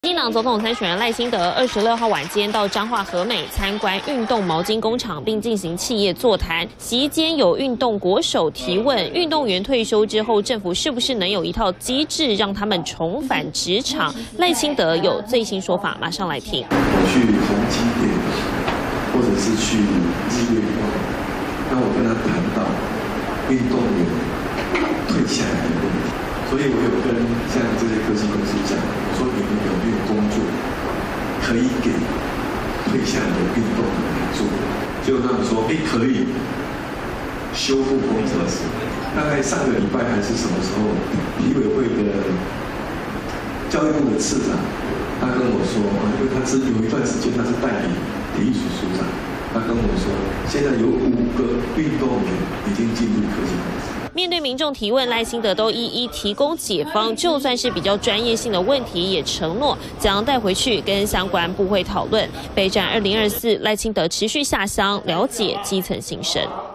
民进党总统参选人赖清德26号晚间到彰化和美参观运动毛巾工厂，并进行企业座谈。席间有运动国手提问，运动员退休之后，政府是不是能有一套机制让他们重返职场？赖清德有最新说法，马上来听。 我去宏基店，或者是去日月光，那我跟他谈到运动员退下来的问题。 所以我有跟像这些科技公司讲，我说你们有没有工作可以给退下来的运动员做？结果他们说，可以修复工程师。大概上个礼拜还是什么时候，体委会的教育部的次长，他跟我说，因为他有一段时间他是代理体育署署长，他跟我说，现在有5个运动员已经进入科技公司。 面对民众提问，赖清德都一一提供解方，就算是比较专业性的问题，也承诺将带回去跟相关部会讨论。备战2024，赖清德持续下乡了解基层心声。